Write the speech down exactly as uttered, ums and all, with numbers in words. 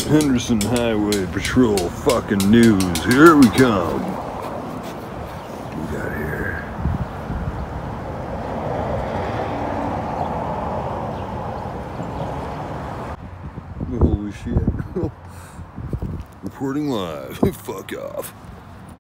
Henderson Highway Patrol fucking news. Here we come. What we got here? Holy shit. Reporting live. Fuck off.